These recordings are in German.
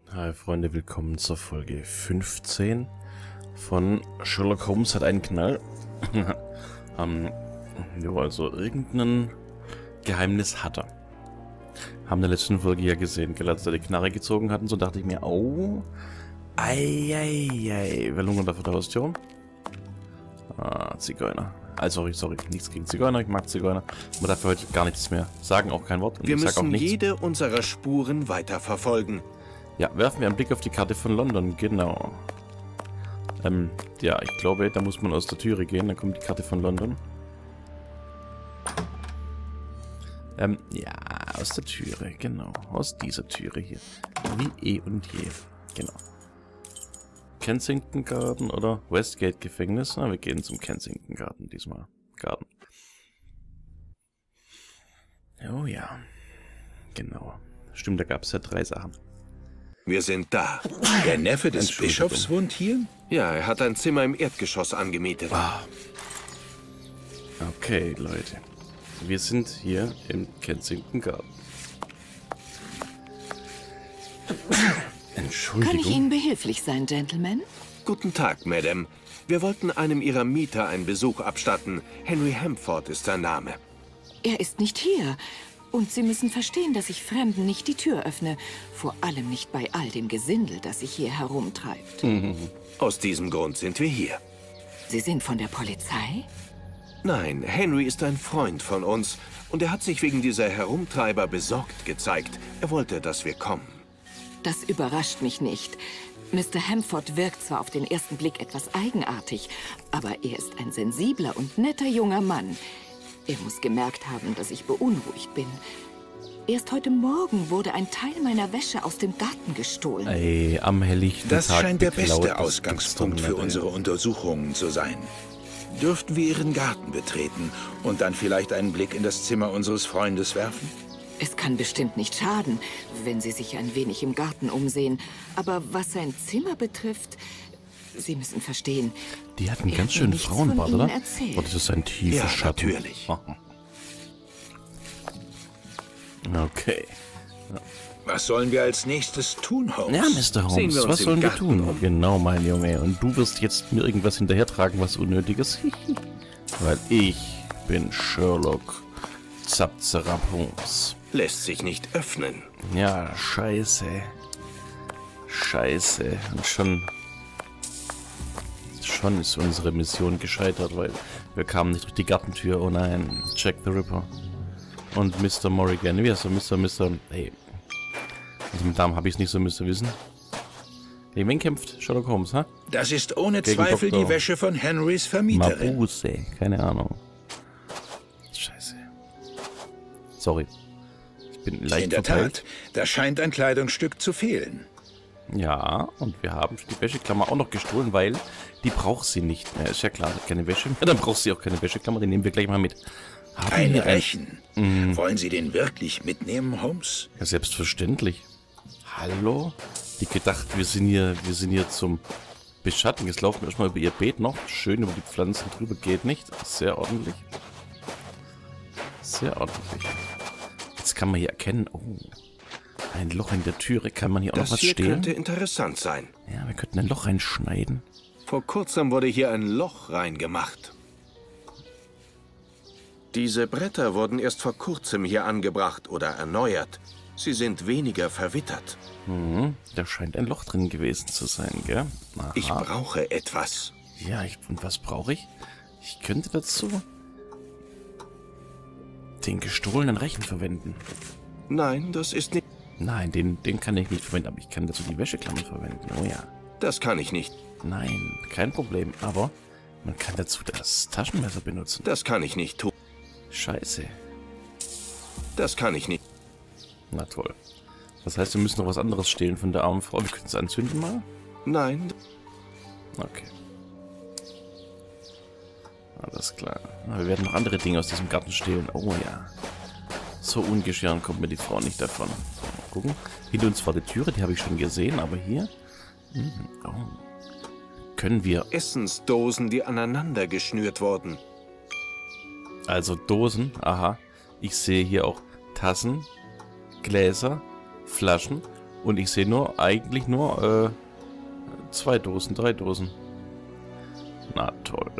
Hi Freunde, willkommen zur Folge 15 von Sherlock Holmes hat einen Knall. Jo, also irgendein Geheimnis hat er. Haben in der letzten Folge ja gesehen, als er die Knarre gezogen hat und so dachte ich mir, oh, ei, wer lungert da vor der Haustür? Ah, Zigeuner. Also, sorry, nichts gegen Zigeuner, ich mag Zigeuner. Aber dafür heute gar nichts mehr sagen, auch kein Wort. Und wir ich sag auch müssen nichts. jede unserer Spuren weiterverfolgen. Ja, werfen wir einen Blick auf die Karte von London, genau. Ja, ich glaube, da muss man aus der Türe gehen, dann kommt die Karte von London. Ja, aus der Türe, genau. Aus dieser Türe hier. Wie eh und je. Genau. Kensington Garden oder Westgate Gefängnis? Na, wir gehen zum Kensington Garden diesmal. Garden. Oh ja. Genau. Stimmt, da gab es ja 3 Sachen. Wir sind da. Der Neffe des Bischofs wohnt hier? Ja, er hat ein Zimmer im Erdgeschoss angemietet. Ah. Okay, Leute. Wir sind hier im Kensington Garden. Entschuldigung. Kann ich Ihnen behilflich sein, Gentleman? Guten Tag, Madame. Wir wollten einem Ihrer Mieter einen Besuch abstatten. Henry Hampford ist sein Name. Er ist nicht hier. Und Sie müssen verstehen, dass ich Fremden nicht die Tür öffne. Vor allem nicht bei all dem Gesindel, das sich hier herumtreibt. Aus diesem Grund sind wir hier. Sie sind von der Polizei? Nein, Henry ist ein Freund von uns und er hat sich wegen dieser Herumtreiber besorgt gezeigt. Er wollte, dass wir kommen. Das überrascht mich nicht. Mr. Hampford wirkt zwar auf den ersten Blick etwas eigenartig, aber er ist ein sensibler und netter junger Mann. Er muss gemerkt haben, dass ich beunruhigt bin. Erst heute Morgen wurde ein Teil meiner Wäsche aus dem Garten gestohlen. Ey, am helllichten Das Tag scheint der beklaut, beste das Ausgangspunkt gibt's für doch nicht, unsere Untersuchungen zu sein. Dürften wir Ihren Garten betreten und dann vielleicht einen Blick in das Zimmer unseres Freundes werfen? Es kann bestimmt nicht schaden, wenn Sie sich ein wenig im Garten umsehen. Aber was sein Zimmer betrifft, Sie müssen verstehen. Die hat einen Er ganz hat mir schönen nichts Frauenbart, von oder? Ihnen erzählt. Oh, das ist ein tiefer Ja, Schatten. natürlich. Okay. Was sollen wir als nächstes tun, Holmes? Ja, Mr. Sehen Holmes, wir uns was im sollen wir Garten tun? um. Genau, mein Junge. Und du wirst jetzt mir irgendwas hinterhertragen, was Unnötiges. Weil ich bin Sherlock Zapzerab Holmes. Lässt sich nicht öffnen. Ja, scheiße. Scheiße. Und schon ist unsere Mission gescheitert, weil wir kamen nicht durch die Gartentür. Oh nein, Jack the Ripper. Und Mr. Morrigan. Wie heißt er? Mr. Hey. Also mit Namen habe ich es nicht so müssen wissen. Gegen wen kämpft Sherlock Holmes, ha? Das ist ohne Gegen Zweifel Dr. die Wäsche von Henrys Vermieterin. Mabuse. Keine Ahnung. Scheiße. Sorry. Ich bin leicht In der verpeilt. Tat, da scheint ein Kleidungsstück zu fehlen. Ja, und wir haben die Wäscheklammer auch noch gestohlen, weil die braucht sie nicht mehr. Ist ja klar, hat keine Wäsche mehr, dann braucht sie auch keine Wäscheklammer, die nehmen wir gleich mal mit. Haben Ein wir Rechen. Wollen Sie den wirklich mitnehmen, Holmes? Ja, selbstverständlich. Hallo? Die gedacht, wir sind hier zum Beschatten. Jetzt laufen wir erstmal über ihr Beet noch. Schön über die Pflanzen drüber, geht nicht. Sehr ordentlich. Sehr ordentlich. Jetzt kann man hier erkennen, oh, ein Loch in der Türe. Kann man hier auch noch Das was hier stehlen? könnte interessant sein. Ja, wir könnten ein Loch reinschneiden. Vor kurzem wurde hier ein Loch reingemacht. Diese Bretter wurden erst vor kurzem hier angebracht oder erneuert. Sie sind weniger verwittert. Da scheint ein Loch drin gewesen zu sein, gell? Aha. Ich brauche etwas. Ja, und was brauche ich? Ich könnte dazu den gestohlenen Rechen verwenden. Nein, das ist nicht. Nein, den kann ich nicht verwenden, aber ich kann dazu die Wäscheklammer verwenden. Oh ja. Das kann ich nicht. Nein, kein Problem. Aber man kann dazu das Taschenmesser benutzen. Das kann ich nicht tun. Scheiße. Das kann ich nicht. Na toll. Das heißt, wir müssen noch was anderes stehlen von der armen Frau. Wir können es anzünden mal? Nein, Okay. Alles klar. Wir werden noch andere Dinge aus diesem Garten stehlen. Oh ja. So ungeschehen kommt mir die Frau nicht davon. Mal gucken. Hinter uns war die Türe, die habe ich schon gesehen, aber hier... Oh. Können wir... Essensdosen, die aneinander geschnürt wurden. Also Dosen, aha. Ich sehe hier auch Tassen, Gläser, Flaschen Und ich sehe eigentlich nur 2 Dosen, 3 Dosen. Na toll.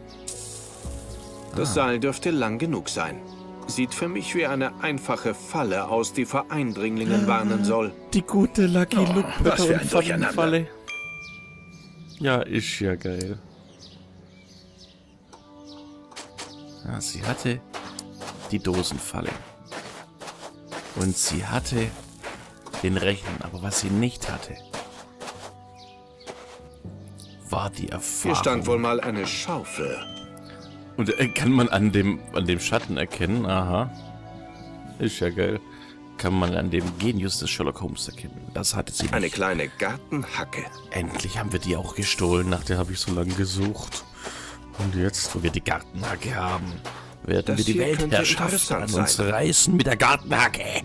Das Seil dürfte lang genug sein. Sieht für mich wie eine einfache Falle aus, die vor Eindringlingen warnen soll. Die gute Lucky Luke was für ein Durcheinander. Falle. Ja, ist ja geil. Ja, sie hatte die Dosenfalle. Und sie hatte den Rechen. Aber was sie nicht hatte, war die Erfahrung. Hier stand wohl mal eine Schaufel. Und kann man an dem Schatten erkennen, aha, ist ja geil, kann man an dem Genius des Sherlock Holmes erkennen. Das hatte sie nicht. Eine kleine Gartenhacke. Endlich haben wir die auch gestohlen, nach der habe ich so lange gesucht. Und jetzt, wo wir die Gartenhacke haben, werden Das wir die hier könnte Weltherrschaft interessant an uns sein. reißen mit der Gartenhacke.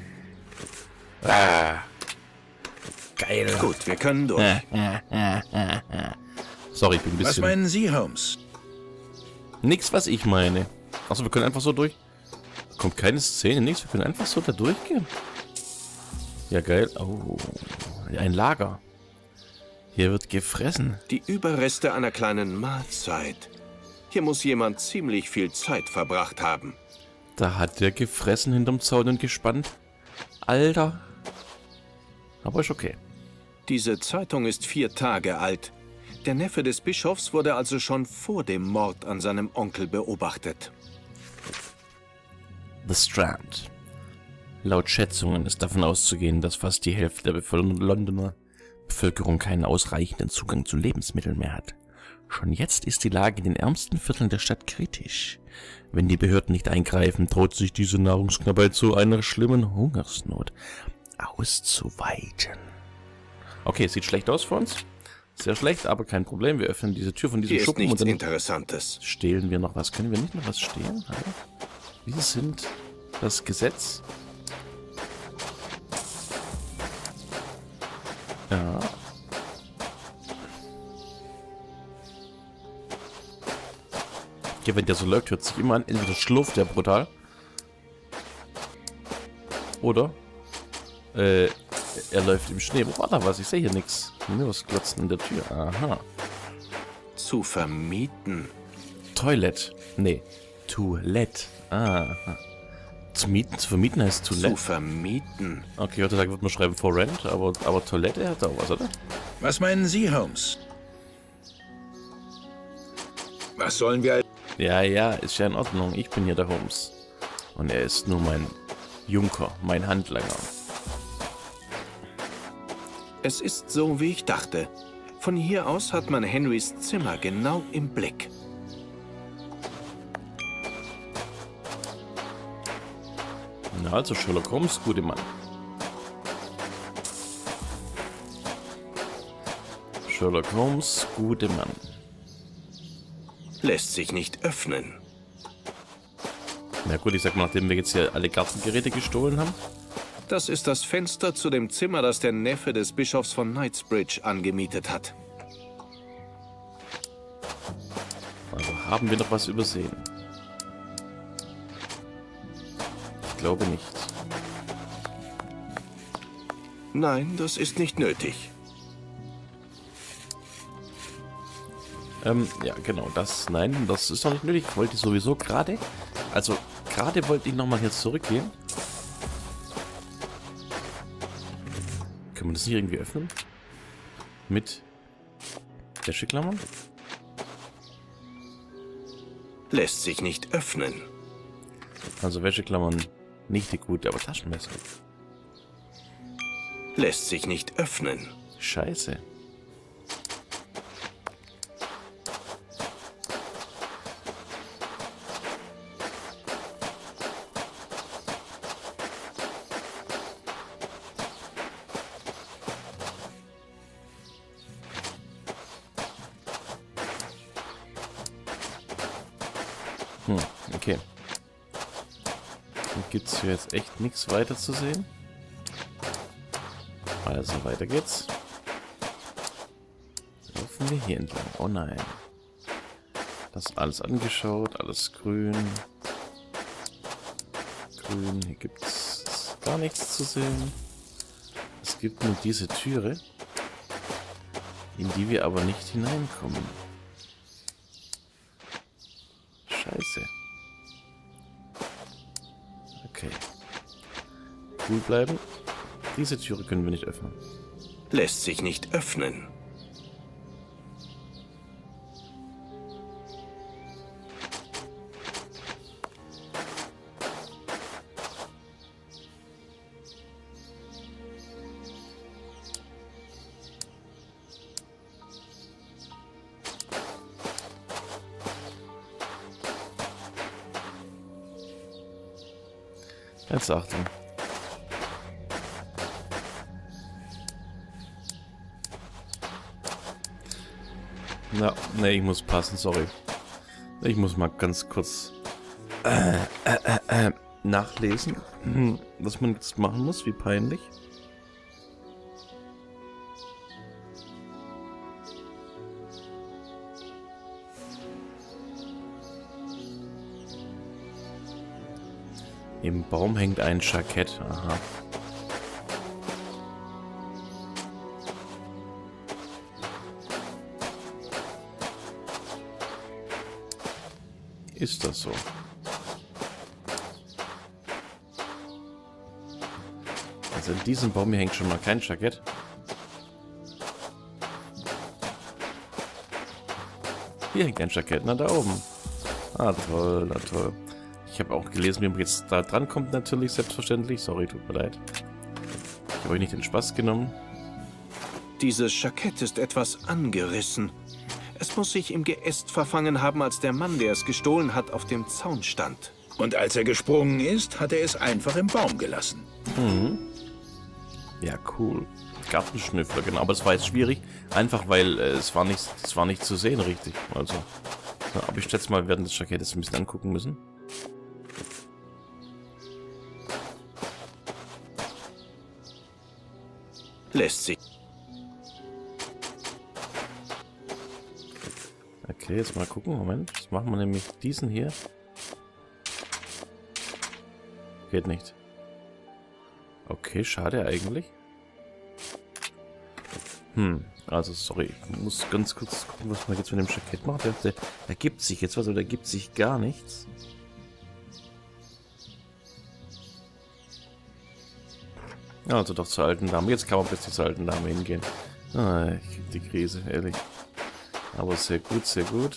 Ah, geil. Gut, wir können durch. Sorry, ich bin ein Was bisschen... meinen Sie, Holmes? Nix, was ich meine. Achso, wir können einfach so durch. Kommt keine Szene, nichts. Wir können einfach so da durchgehen. Ja, geil. Oh, ein Lager. Hier wird gefressen. Die Überreste einer kleinen Mahlzeit. Hier muss jemand ziemlich viel Zeit verbracht haben. Da hat der gefressen hinterm Zaun und gespannt. Alter. Aber ist okay. Diese Zeitung ist 4 Tage alt. Der Neffe des Bischofs wurde also schon vor dem Mord an seinem Onkel beobachtet. The Strand. Laut Schätzungen ist davon auszugehen, dass fast die Hälfte der Londoner Bevölkerung keinen ausreichenden Zugang zu Lebensmitteln mehr hat. Schon jetzt ist die Lage in den ärmsten Vierteln der Stadt kritisch. Wenn die Behörden nicht eingreifen, droht sich diese Nahrungsknappheit zu einer schlimmen Hungersnot auszuweiten. Okay, es sieht schlecht aus für uns. Sehr schlecht, aber kein Problem. Wir öffnen diese Tür von diesem Hier ist Schuppen und nichts dann Interessantes. stehlen wir noch was. Können wir nicht noch was stehlen? Hallo? Wir sind das Gesetz. Ja. Ja, wenn der so läuft, hört sich immer an. Entweder schlurft der brutal. Oder er läuft im Schnee. Wo war da was? Ich sehe hier nichts. Nur was glotzen in der Tür. Aha. Zu vermieten. Toilette. Nee. Toilette. Ah. Zu mieten, zu vermieten heißt Zu Toilette. vermieten. Okay, heutzutage wird man schreiben for rent, aber Toilette hat auch was, oder? Was meinen Sie, Holmes? Was sollen wir... Ja, ja, ist ja in Ordnung. Ich bin hier der Holmes. Und er ist nur mein Junker, mein Handlanger. Es ist so, wie ich dachte. Von hier aus hat man Henrys Zimmer genau im Blick. Na also, Sherlock Holmes, gute Mann. Sherlock Holmes, gute Mann. Lässt sich nicht öffnen. Na gut, ich sag mal, nachdem wir jetzt hier alle Gartengeräte gestohlen haben. Das ist das Fenster zu dem Zimmer, das der Neffe des Bischofs von Knightsbridge angemietet hat. Also haben wir noch was übersehen? Ich glaube nicht. Nein, das ist nicht nötig. Ja, genau, nein, das ist noch nicht nötig. Ich wollte sowieso gerade, gerade wollte ich nochmal jetzt zurückgehen. Können wir das nicht irgendwie öffnen? Mit Wäscheklammern? Lässt sich nicht öffnen. Also Wäscheklammern nicht die gute, aber Taschenmesser. Lässt sich nicht öffnen. Scheiße. Okay. Gibt es hier jetzt echt nichts weiter zu sehen? Also weiter geht's. Laufen wir hier entlang. Oh nein. Das alles angeschaut, alles grün. Grün, hier gibt's gar nichts zu sehen. Das Es gibt nur diese Türe, in die wir aber nicht hineinkommen. Scheiße. Okay. Cool bleiben. Diese Türe können wir nicht öffnen. Lässt sich nicht öffnen. Jetzt Achtung. Na, ne, ich muss passen, sorry. Ich muss mal ganz kurz nachlesen, was man jetzt machen muss, wie peinlich. Im Baum hängt ein Jackett. Aha. Ist das so? Also in diesem Baum hier hängt schon mal kein Jackett. Hier hängt ein Jackett, na da oben. Ah toll, na toll. Ich habe auch gelesen, wie man jetzt da dran kommt, natürlich, selbstverständlich. Sorry, tut mir leid. Ich habe euch nicht den Spaß genommen. Dieses Jackett ist etwas angerissen. Es muss sich im Geäst verfangen haben, als der Mann, der es gestohlen hat, auf dem Zaun stand. Und als er gesprungen ist, hat er es einfach im Baum gelassen. Mhm. Ja, cool. Gartenschnüffler, genau. Aber es war jetzt schwierig, einfach weil es war nicht zu sehen richtig. Also, ja, aber ich schätze mal, wir werden das Jackett jetzt ein bisschen angucken müssen. Lässt sich. Okay, jetzt mal gucken. Moment. Jetzt machen wir nämlich diesen hier. Geht nicht. Okay, schade eigentlich. Also sorry. Ich muss ganz kurz gucken, was man jetzt mit dem Jackett macht. Der ergibt sich jetzt was oder ergibt sich gar nichts. Also doch zur alten Dame. Jetzt kann man plötzlich zur alten Dame hingehen. Ah, ich krieg die Krise, ehrlich. Aber sehr gut, sehr gut.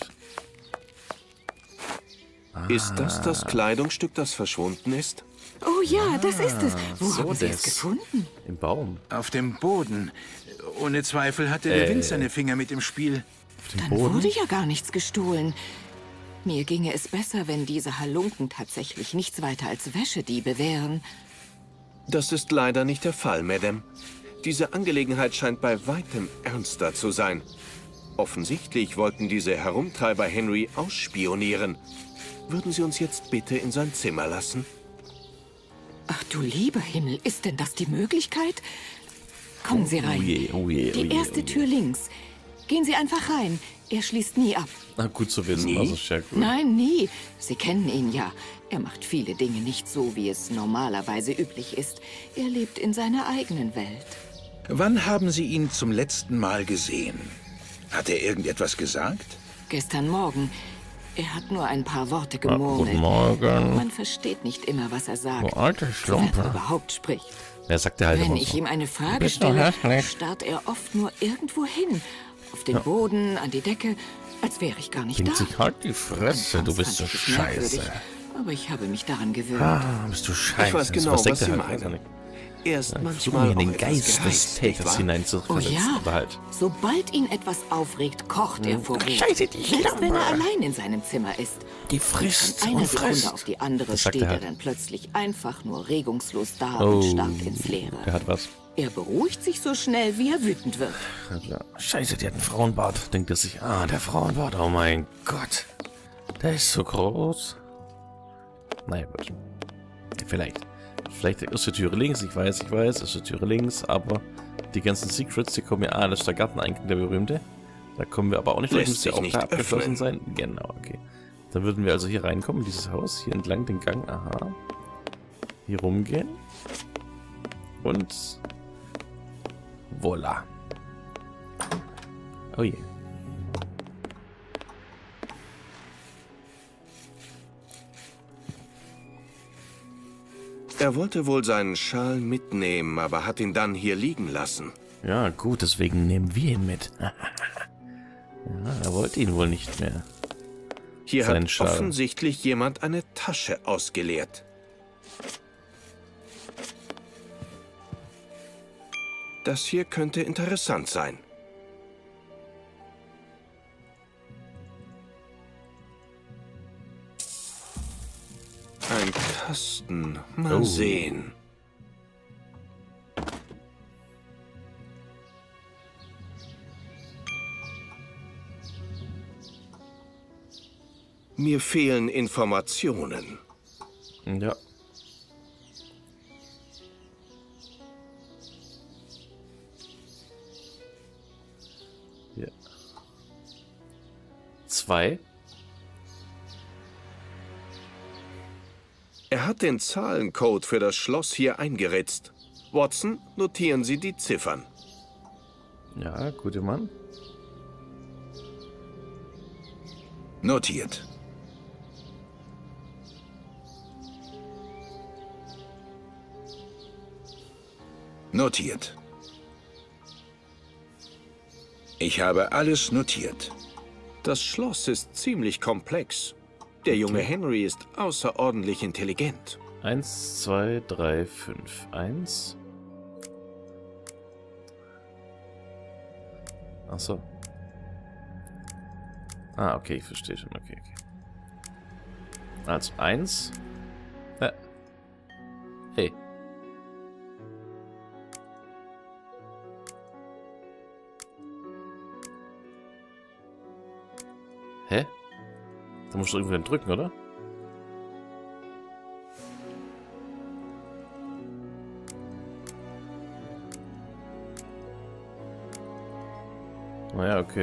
Ist das Kleidungsstück, das verschwunden ist? Oh ja, das ist es. Wo so haben Sie es das. gefunden? Im Baum. Auf dem Boden. Ohne Zweifel hatte der Wind seine Finger mit im Spiel. Auf dem Dann Boden. wurde ja gar nichts gestohlen. Mir ginge es besser, wenn diese Halunken tatsächlich nichts weiter als Wäschediebe wären. Das ist leider nicht der Fall, Madame. Diese Angelegenheit scheint bei weitem ernster zu sein. Offensichtlich wollten diese Herumtreiber Henry ausspionieren. Würden Sie uns jetzt bitte in sein Zimmer lassen? Ach du lieber Himmel, ist denn das die Möglichkeit? Kommen Sie rein. Oh je, oh je, oh je, Die erste oh je. Tür links. Gehen Sie einfach rein. Er schließt nie ab. Na, gut zu wissen, also sehr gut. Nein, nie. Sie kennen ihn ja. Er macht viele Dinge nicht so, wie es normalerweise üblich ist. Er lebt in seiner eigenen Welt. Wann haben Sie ihn zum letzten Mal gesehen? Hat er irgendetwas gesagt? Gestern Morgen. Er hat nur ein paar Worte gemurmelt. Guten Morgen. Man versteht nicht immer, was er sagt. Du alte Wenn er Schlumpe. überhaupt spricht. Er sagt halt Wenn immer ich so. ihm eine Frage bist doch stelle, hässlich. starrt er oft nur irgendwo hin. Auf den Boden, an die Decke, als wäre ich gar nicht Denkt da. sich halt die Fresse, du bist so Anfangs fand ich es merkwürdig, scheiße. Aber ich habe mich daran gewöhnt. Ah, bist du scheiße. Ich weiß genau, Was denkt was Sie er halt, weiß er meinen. nicht. Er ist Versuchen manchmal wir in den auch etwas Geist des gereizt, nicht Täters wahr? Oh hineinzuversetzen. ja, Aber halt. sobald ihn etwas aufregt, kocht er vor Wut. Scheiße, die Selbst wenn er Schlampe. allein in seinem Zimmer ist. Die frisst Von einer und Sekunde frisst. auf die andere Das sagt steht er er halt. dann plötzlich einfach nur regungslos da Oh, und starrt ins Leere. der hat was. Er beruhigt sich so schnell, wie er wütend wird. Ja. Scheiße, die hat einen Frauenbart. Denkt er sich, ah, der Frauenbart, oh mein Gott. Der ist so groß. Naja, gut. Vielleicht. Vielleicht ist die Türe links, ich weiß, ist die Türe links, aber die ganzen Secrets, die kommen ja, das ist der Garteneingang, der berühmte. Da kommen wir aber auch nicht durch, Lässt müsste ja sich auch nicht da abgeschlossen öffnen. sein. Genau, okay. Dann würden wir also hier reinkommen, in dieses Haus, hier entlang den Gang, aha. Hier rumgehen. Und Voila. Oh je. Er wollte wohl seinen Schal mitnehmen, aber hat ihn dann hier liegen lassen. Ja, gut, deswegen nehmen wir ihn mit. Ja, er wollte ihn wohl nicht mehr. Hier Sein hat Schal. offensichtlich jemand eine Tasche ausgeleert. Das hier könnte interessant sein. Ein Kasten. Mal sehen. Mir fehlen Informationen. Ja. Hier. 2. Er hat den Zahlencode für das Schloss hier eingeritzt. Watson, notieren Sie die Ziffern. Ja, guter Mann. Notiert. Notiert. Ich habe alles notiert. Das Schloss ist ziemlich komplex. Der junge Henry ist außerordentlich intelligent. 1, 2, 3, 5. 1. Ach so. Ah, okay, ich verstehe schon. Okay, okay. Also 1. Hey. Hä? Da musst du irgendwann drücken, oder? Naja, okay.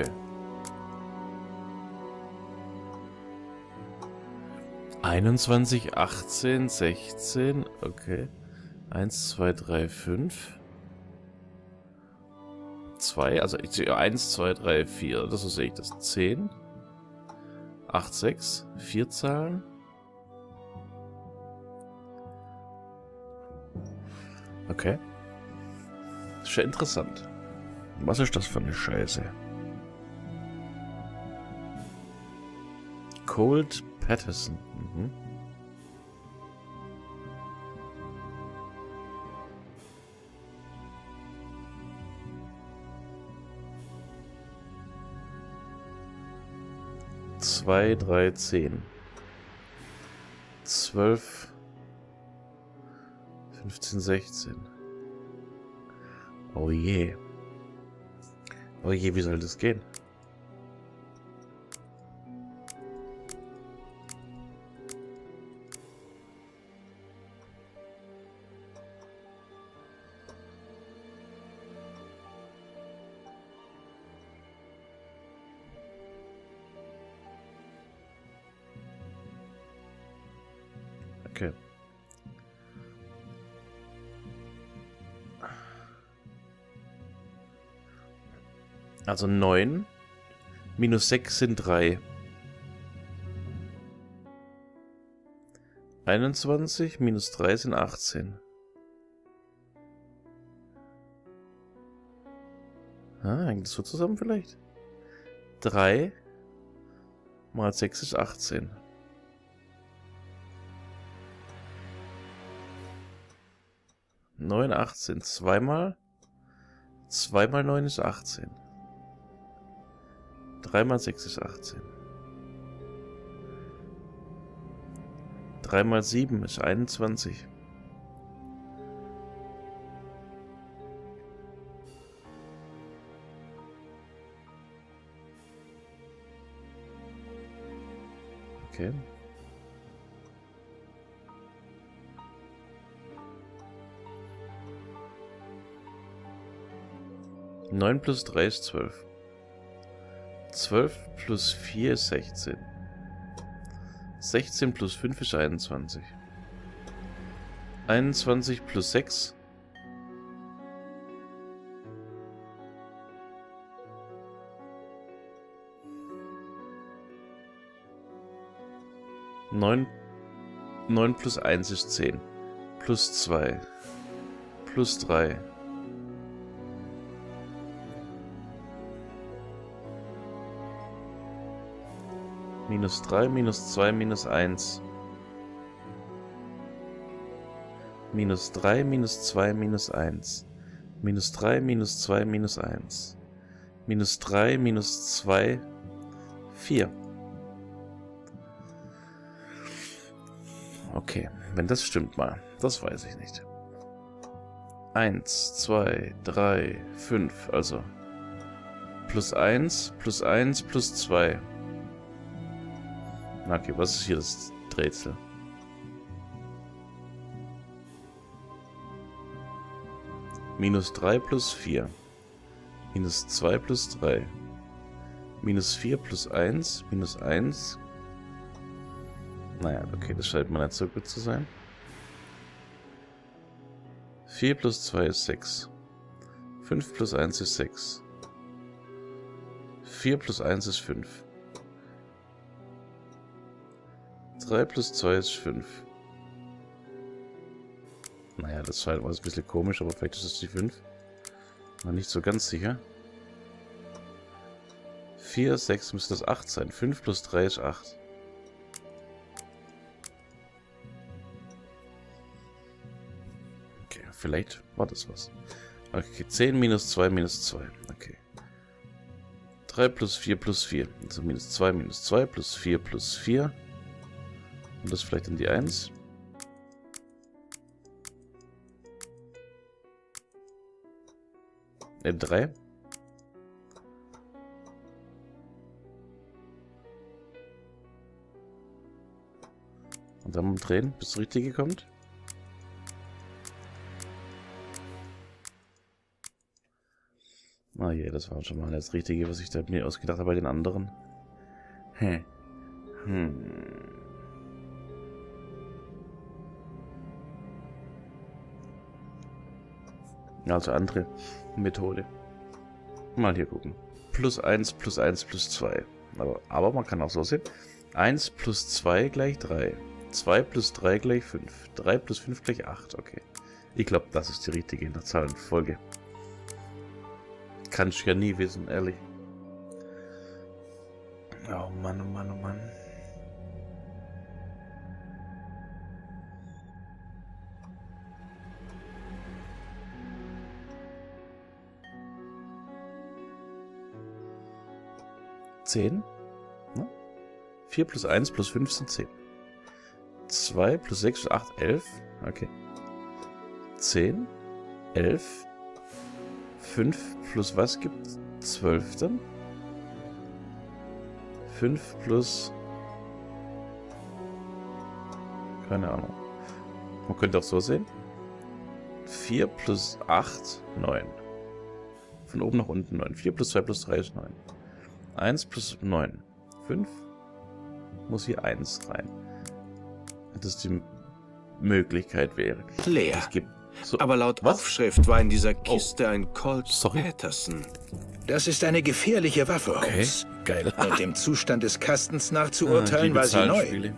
21, 18, 16, okay. 1, 2, 3, 5. 2, also ich sehe 1, 2, 3, 4, das so sehe ich das. 10. 8, 6, 4 Zahlen. Okay. Das ist ja interessant. Was ist das für eine Scheiße? Colt Patterson. Mhm. Zwei, 3, 10. 12, 15, 16. Oh je. Oh je, wie soll das gehen? Okay. Also 9 minus 6 sind 3. 21 minus 3 sind 18. Hängt das so zusammen vielleicht? 3 mal 6 ist 18. 9, 18. 2 mal 9 ist 18. 3 mal 6 ist 18. 3 mal 7 ist 21. Okay. Neun plus 3 ist 12. 12 plus 4 ist 16. 16 plus 5 ist 21. 21 plus 6 9 plus 1 ist 10. Plus 2. Plus 3. Minus 3, minus 2, minus 1. Minus 3, minus 2, minus 1. Minus 3, minus 2, minus 1. Minus 3, minus 2, 4. Okay, wenn das stimmt mal. Das weiß ich nicht. 1, 2, 3, 5. Also plus 1, plus 1, plus 2. Okay, was ist hier das Rätsel? Minus 3 plus 4. Minus 2 plus 3. Minus 4 plus 1. Minus 1. Naja, okay, das scheint mal nicht so gut zu sein. 4 plus 2 ist 6. 5 plus 1 ist 6. 4 plus 1 ist 5. 3 plus 2 ist 5. Naja, das scheint mal ein bisschen komisch, aber vielleicht ist es die 5. War nicht so ganz sicher. 4, 6 müsste das 8 sein. 5 plus 3 ist 8. Okay, vielleicht war das was. Okay, 10 minus 2 minus 2. Okay. 3 plus 4 plus 4. Also minus 2 plus 4 plus 4. Und das vielleicht in die 1. Ne, 3. Und dann drehen, bis das Richtige kommt. Ah je, das war schon mal das Richtige, was ich da mir ausgedacht habe bei den anderen. Also andere Methode. Mal hier gucken. Plus 1 plus 1 plus 2. Aber man kann auch so sehen. 1 plus 2 gleich 3. 2 plus 3 gleich 5. 3 plus 5 gleich 8. Okay. Ich glaube, das ist die richtige in der Zahlenfolge. Kann ich ja nie wissen, ehrlich. Oh Mann, oh Mann, oh Mann. Zehn? Ne? 4 plus 1 plus 5 sind 10. 2 plus 6 ist 8, 11. Okay. 10, 11. 5 plus was gibt 12 dann? 5 plus... Keine Ahnung. Man könnte auch so sehen. 4 plus 8, 9. Von oben nach unten 9. 4 plus 2 plus 3 ist 9. 1 plus 9. 5. Muss hier 1 rein. Das die Möglichkeit wäre. Leer. Es gibt so, aber laut Aufschrift war in dieser Kiste ein Colt Patterson. Das ist eine gefährliche Waffe, Holmes. Okay, geil. Und dem Zustand des Kastens nach zu urteilen, war sie neu.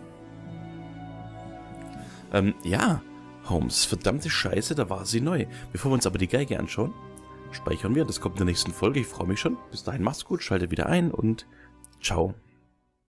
Ja, Holmes, verdammte Scheiße, da war sie neu. Bevor wir uns aber die Geige anschauen, speichern wir. Das kommt in der nächsten Folge. Ich freue mich schon. Bis dahin, macht's gut, schaltet wieder ein und ciao.